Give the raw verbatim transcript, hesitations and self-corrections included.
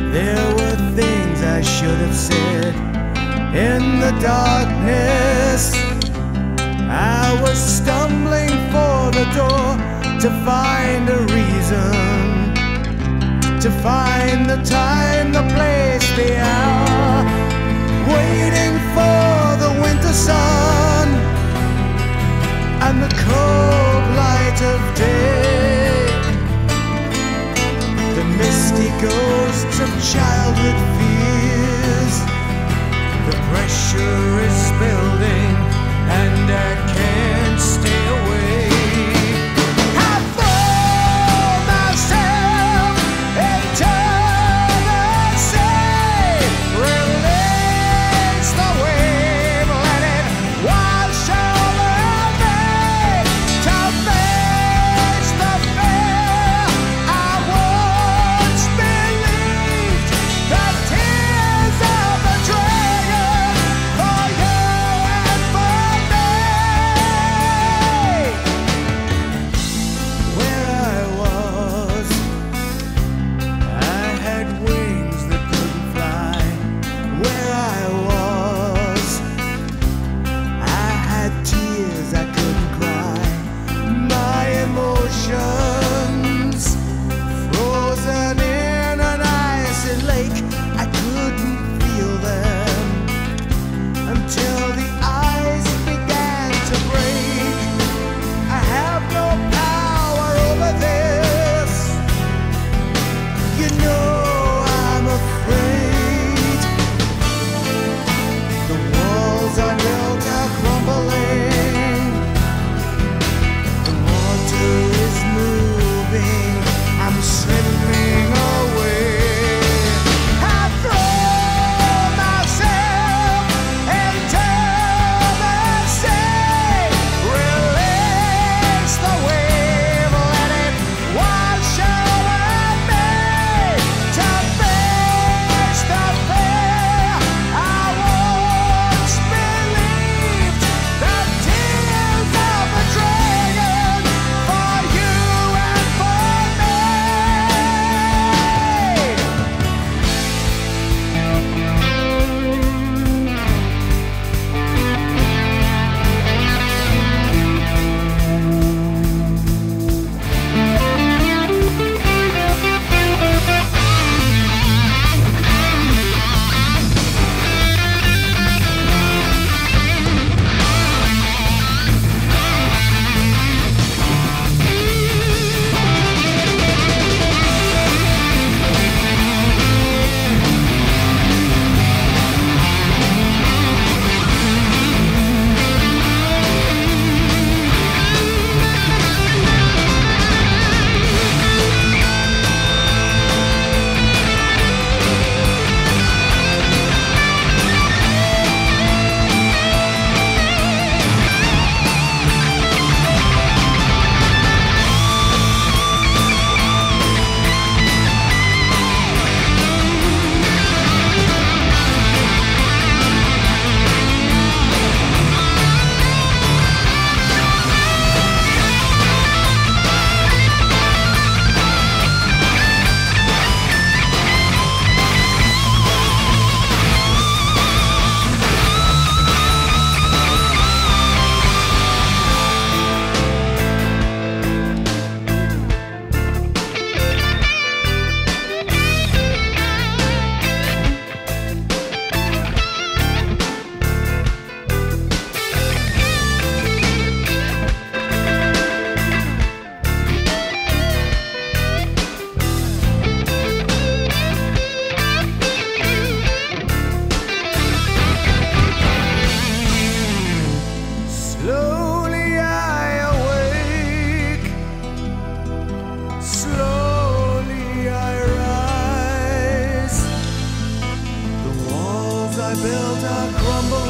There were things I should have said in the darkness. I was stumbling for the door to find a reason, to find the time, the place, the hour, waiting for the winter sun and the cold light of day. The misty ghosts of childhood fears. The pressure is building and I can't stay away. I throw myself into the sea. Release the wave, let it wash over me. To face the fear I once believed. The tears of the dragon for you and for me. Where I was, I had wings that couldn't fly. Where I was, I had tears I couldn't cry. My emotions frozen in an icy lake. I couldn't feel them until the ice began to break. I have no power over this. You know I'm afraid. The walls I built are crumbling. The water is moving. I'm slipping away. I throw myself into the sea. Release the wave, let it wash over me. To face the fear I once believed. The tears of a dragon for you and for me. Slowly I awake, slowly I rise. The walls I built are crumbling.